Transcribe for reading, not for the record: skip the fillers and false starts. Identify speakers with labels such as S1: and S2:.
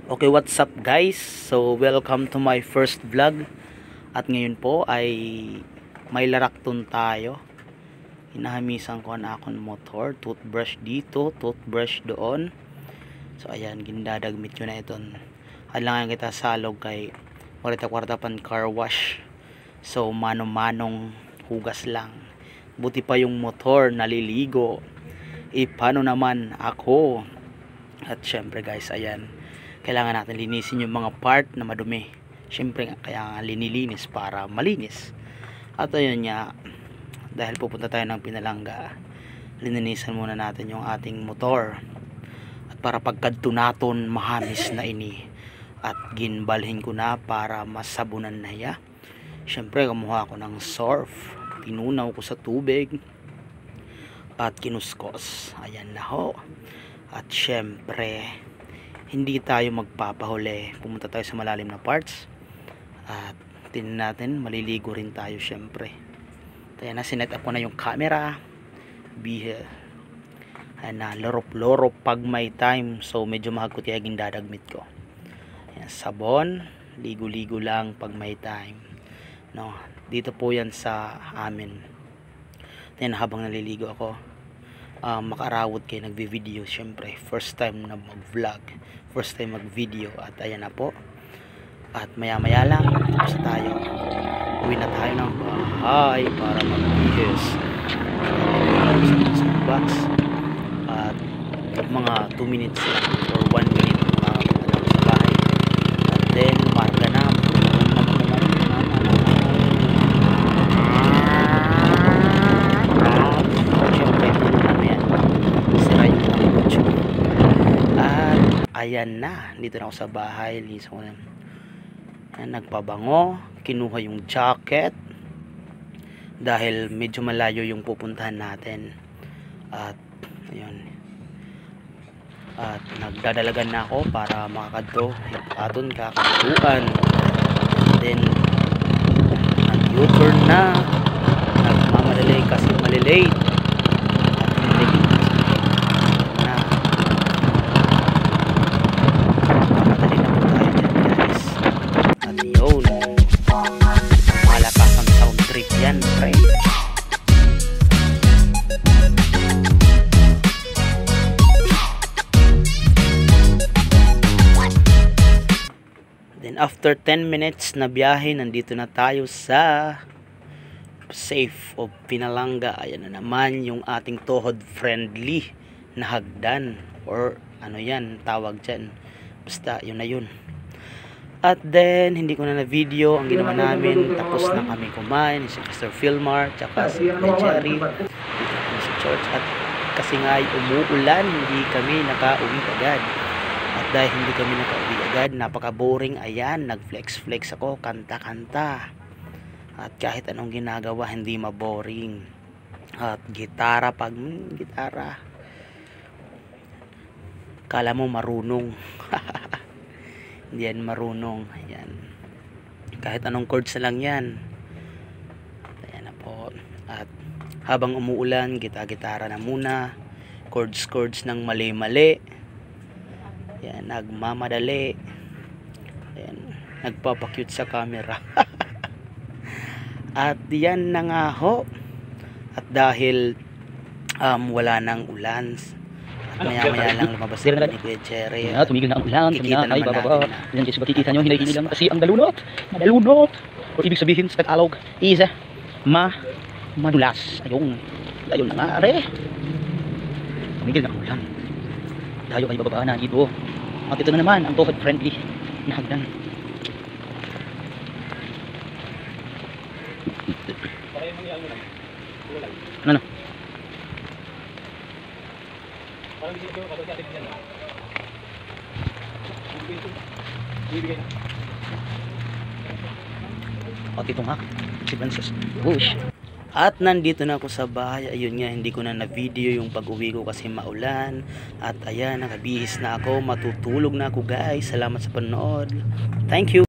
S1: Okay, what's up guys? So, welcome to my first vlog. At ngayon po ay may larakton tayo. Hinahamisan ko na akong motor. Toothbrush dito, toothbrush doon. So, ayan, gindadagmit ko na iton. Alangan kita salog kay kwarta-kwarta pan car wash. So, mano-manong hugas lang. Buti pa yung motor naliligo. Paano naman ako? At syempre guys, ayan, kailangan natin linisin yung mga part na madumi. Syempre kaya nga linilinis para malinis. At ayun nga, dahil pupunta tayo ng Pinalanga, lininisan muna natin yung ating motor. At para pagkadto naton mahamis na ini. At ginbalhin ko na para masabunan na ya. Syempre kumuha ko ng surf, tinunaw ko sa tubig at kinuskos. Ayan na ho. At syempre hindi tayo magpapahuli, pumunta tayo sa malalim na parts at tingnan natin, maliligo rin tayo syempre. Kaya na sinet up ko na yung camera, na lorop-lorop pag may time. So medyo mahagkot kaya gindadagmit ko. Ayan, sabon, ligo-ligo lang pag may time, no? Dito po yan sa amin. Ayan, habang naliligo ako, makarawod kayo nagvi-video. Syempre first time na mag-vlog, first time mag-video. At ayan na po, at maya maya lang tapos tayo, uwi na tayo ng bahay para mag-bihis sa box. At mga 2 minutes lang or 1 minute makakapunta na sa bahay. At then umarga na. Ayan na, dito na ako sa bahay. Linis ko na. Nagpabango, kinuha yung jacket dahil medyo malayo yung pupuntahan natin. At ayun, at nagdadalagan na ako para makakadto aton kakatuan. Then nag-U-turn na, nagmamadali kasi malilate. Then after 10 minutes na biyahe, nandito na tayo sa Safe of Pinalanga. Ayan na naman yung ating tuhod friendly na hagdan, or ano yan tawag dyan, basta yun na yun. At then hindi ko na video ang ginawa namin. Tapos na kami kumain, si Mr. Philmar tsaka si Jerry dito sa church. At kasi nga umuulan, hindi kami nakauwi agad. At dahil hindi kami nakauwi agad, napaka-boring. Ayan, nag-flex ako, kanta-kanta. At kahit anong ginagawa, hindi maboring. At gitara, pag gitara, kala mo marunong. Hindi yan marunong. Ayan, kahit anong chords na lang yan. Ayan na po. At habang umuulan, gitara na muna, chords ng mali-mali. Ayan, nagmamadali. Ayan, nagpapakute sa camera. At yan na nga ho. At dahil wala nang ulan, at maya lang lumabas na ni Kuya Cherry.
S2: Tumigil na ang ulan,
S1: kikita naman
S2: bababa.
S1: natin na.
S2: Yan guys, makikita nyo, hinay lang kasi ang dalunot. O ibig sabihin sa Tagalog is madulas. Ayun na nga, are. Tumigil na ang ulan. Tayo ay bababa na dito. At ito na naman ang tuhod friendly na hagdan. Ano? At ito nga, si Francis. Whoosh.
S1: At nandito na ako sa bahay. Ayun nga, hindi ko na na-video yung pag-uwi ko kasi maulan. At ayan, nakabihis na ako, matutulog na ako guys. Salamat sa panood. Thank you.